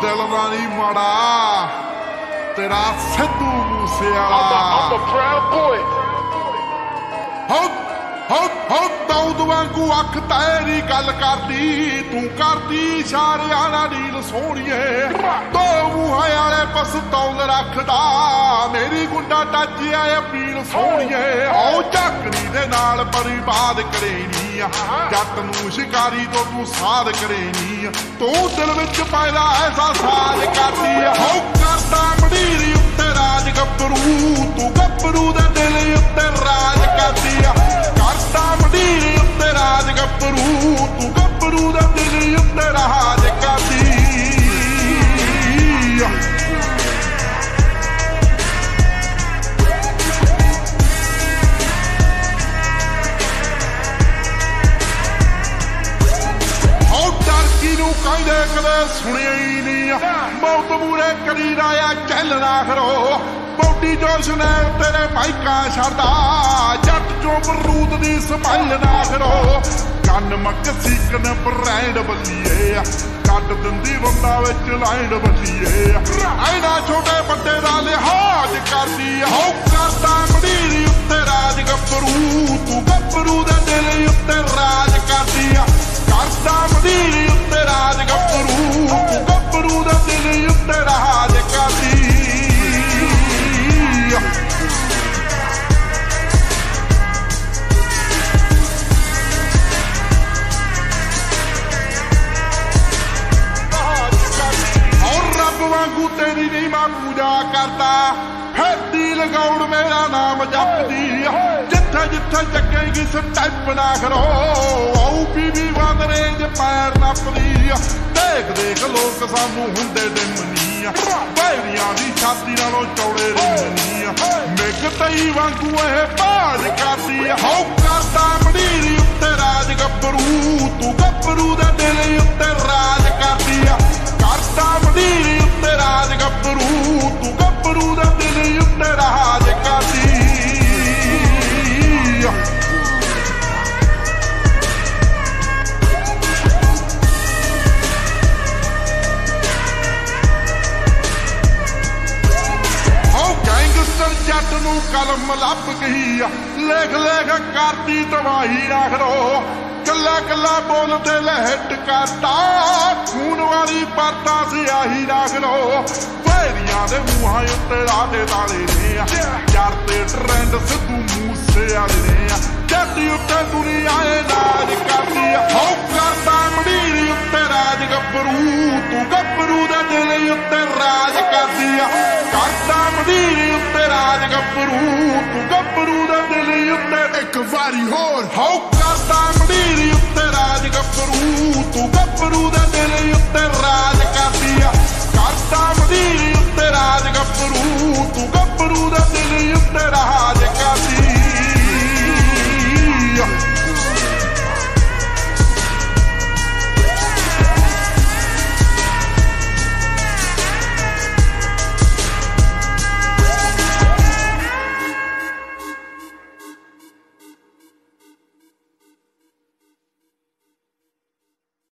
दिल दा नहीं माड़ा तेरा सिद्धू मूसेवाला दाऊद वांगू अख तेरी गल करदी तू करदी इशारियां नाल नील सोहणीए दो मूहां वाले पस्तौल रखदा मेरी गुंडा टचिया अपील सोहणीए आओ झकरी दे नाल बर्बाद करेनी जट नूं शिकारी तो तू साध करेनी तू दिल विच पैदा ऐसा साज करदी हो करदा मंडीरी उत्ते राज गब्बरू तू गब्बरू दे दिल उत्ते राज करदी करदा मंडीरी उत्ते राज गब्बरू तू गब्बरू दे दिल उत्ते राज करदी कहदे कदे सुनिया ही नहीं मौत मूरे करी राया चलना खरो बॉडी जोश ने तेरे माइका छड़दा जट चो बरूद दी संभाल ना खरो कन मक सीकन ब्रैंड बल्लीए कट दिंदी बंदा विच लाइंड बल्लीए ऐना छोटे बड्डे दा लिहाज करदी हो करदा मंडीरी उत्ते राज गब्बरू तू गब्बरू दे दिल उत्ते राज करदी करदा मंडीरी उत्ते राज गब्बरू तू गब्बरू दे दिल उत्ते राज करदी वांगू तेरी नहीं मैं पूजा करता हैती लगाउण मेरा नाम जपदी जिथे जिथे जगेगी स्टैप ना करो आऊ बीबी वादरेंज पैर नपदी देख देख लोग सानू हुंदे डिमनी बैरियां दी छाती नालों चौड़े रिमनी मेघ तई वांगू ए बाज करदी हो करदा मंडीरी उत्ते राज गब्बरू तू गब्बरू दे दिल उत्ते राज करदी करदा मंडीरी उत्ते राज गब्बरू तू गब्बरू दे दिल उत्ते राज करदी जट नूं कलम लभ गई लिख लिख करती तबाही रखो कला कला बोलते लहट करता खून वाली परता सियाही रख लो बैरियां दे मूहां उत्ते राधे ताले ने यार ते ट्रेंड सिद्धू मूसेवाले ने जट उत्ते दुनिया नाज करदी हो करदा मंडीरी उत्ते राज गब्बरू तू गब्बरू दे दिल उत्ते राज करदी करदा मंडीरी उत्ते राज गब्बरू तू गब्बरू दे दिल उत्ते एक वारी होर हो करदा मंडीरी उत्ते राज गब्बरू तू गब्बरू दे दिल उत्ते राज करदी करदा मंडीरी उत्ते राज गब्बरू तू गब्बरू दे दिल उत्ते राज